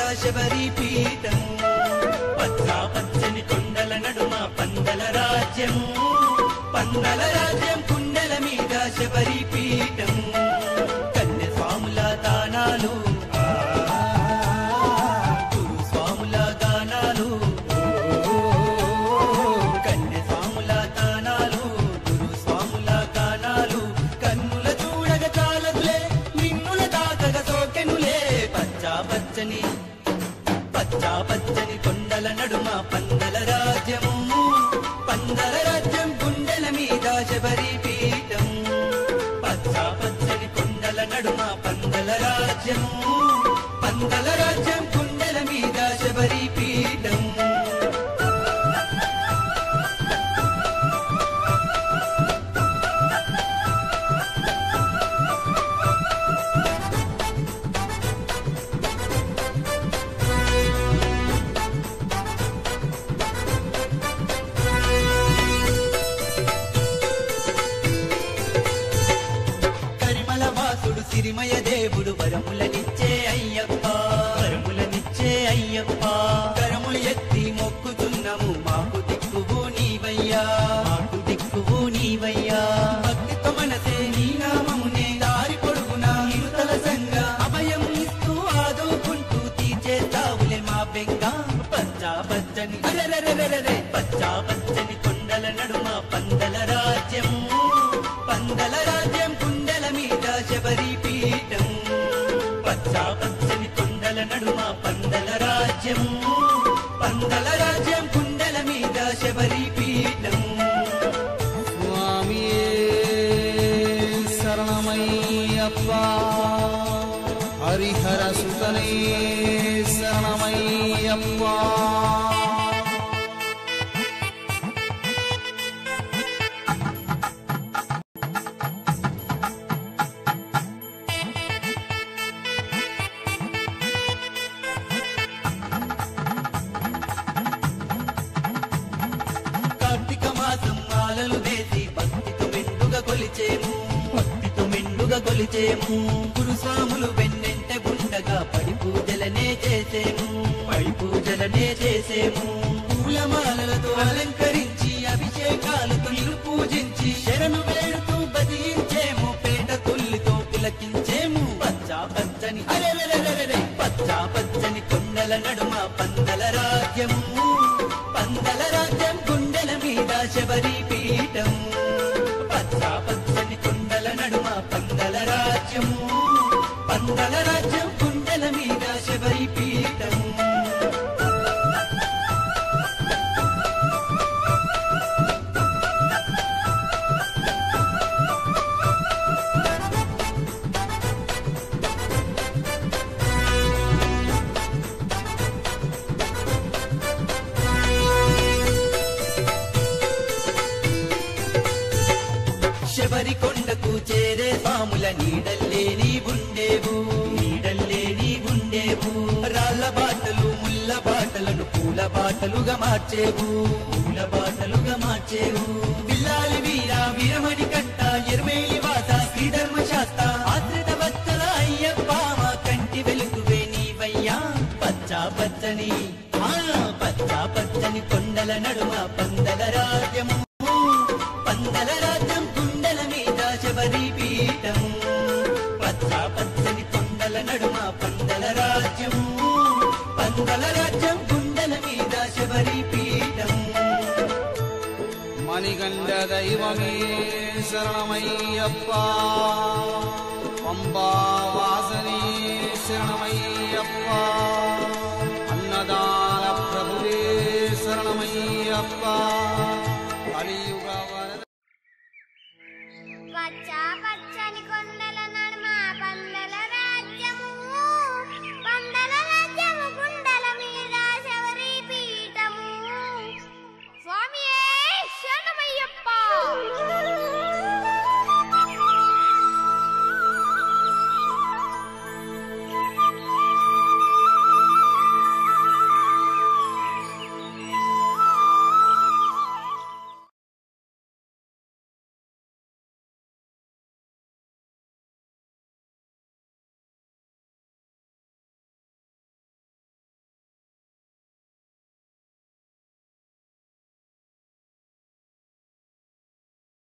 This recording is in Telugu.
శబరి పీఠం పచ్చా పచ్చని కొండల నడుమ పందల రాజ్యం పందల రాజ్యం కుండల మీద శబరి పీఠం కన్య స్వాముల దానాలు గురు స్వాముల గానాలు కన్య స్వాముల దానాలు గురు స్వాముల గానాలు కన్నుల చూడగ చాలదులే నిన్నుల దాకగ సోకెనులే పచ్చా పచ్చని కొండల నడుమ పందల రాజ్యము పందల రాజ్యం గుండెల మీద శబరి పీఠం పచ్చా పచ్చని కొండల నడుమ పందల రాజ్యము పందల రాజ్యం గుండెల మీద శబరి పీఠం సిరిమయ దేవుడు వరములనిచ్చే అయ్యప్ప వరములనిచ్చే అయ్యప్ప కరములు ఎత్తి మొక్కుతున్నాము మాకు దిక్కువు నీవయ్యా మాకు దిక్కువు నీవయ్యా భక్తితో మనసే నీ నామమునే దారి పొడుగున ఇరుతల సంగ అభయం ఇస్తూ ఆదుకుంటూ తీర్చేస్తావులే మా బెంగ పచ్చా పచ్చని పచ్చా పచ్చని కొండల నడుమ పందల రాజ్యం పందల రాజ్యం కుండల మీద శబరి పీఠం పచ్చా పచ్చని కొండల నడుమ పందల రాజ్యం పందల రాజ్యం కుండల మీద శబరి పీఠం స్వామియే శరణమయ్యప్ప హరిహర సుతనే శరణమయ్యప్ప కొలిచేము గురుస్వాములు వెన్నెంట గుండగా పడి పూజలనే చేసేము పూలమాలలతో అలంకరించి అభిషేకాలతో నిలు పూజించి శరణు వేడుతూ బదిలించేము పేట తొల్లితో పులకించేము పచ్చా పచ్చని పచ్చా పచ్చని కొండల నడుమ పందల రాజ్యము పందల రాజ్యం గుండెల మీద శబరి పీఠం పచ్చా పచ్చని కొండల నడుమ పందల రాజ్యము పందల రాజ్యం గుండెల మీద శబరి పీఠం శబరి కొండకు చేరే స్వాముల నీడల్లే నీ ఉండేవు రాళ్ళ బాటలు ముళ్ళ బాటలను పూల బాటలుగా మార్చేవు బిల్లాలి వీర వీరమణి కంట ఎరుమేలి వాస శ్రీధర్మ శాస్త్ర ఆశ్రిత భక్తుల అయ్యప్ప మా కంటి వెలుగువే నీవయ్యా పచ్చా పచ్చని కొండల నడుమ పందల రాజ్యము పందల రాజ్యం గుండెల మీద శబరి పీఠం పచ్చా పచ్చని కొండల నడుమ పందల రాజ్యము పందల రాజ్యం గుండెల మీద శబరి పీఠం మణిగండ దైవమే శరణమయ్యప్ప పంబా వాసనే శరణమయ్యప్ప అన్నదా